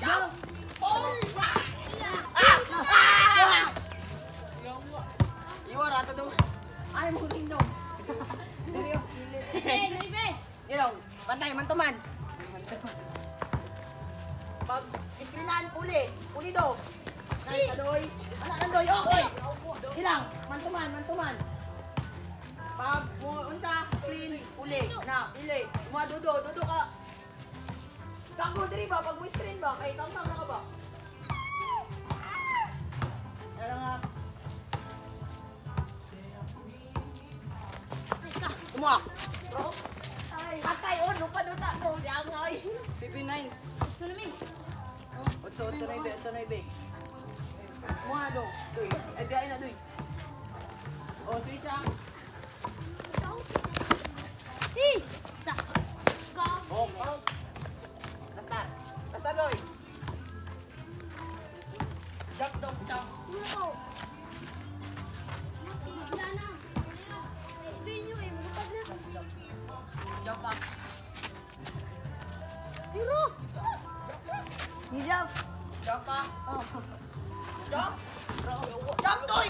Jump! Oh! Iwa rata dong. Ay, muling dong. Seryo, kilit. Ilaw, pantay, mantuman. Pag iskrinan, uli daw. Nay, kadoy. Anak nandoy, okay. Ilang, mantuman. Pag unta, screen, uli. Anak, pili. Dudo ka. Takbo diri ba, pag mo screen ba, kay tangtang na ka ba? Kaya nga. Kumuha. Bro? Patay, lupa ta. Oh, di ako ay. 59. Sulami. 8 Kumuha do. Doy. Ay, biyain na doy. Oh, switch ah. Sa. Oh. Basta doy. Jump. Jump up. Jump up. Oh. Jump. Jump doy.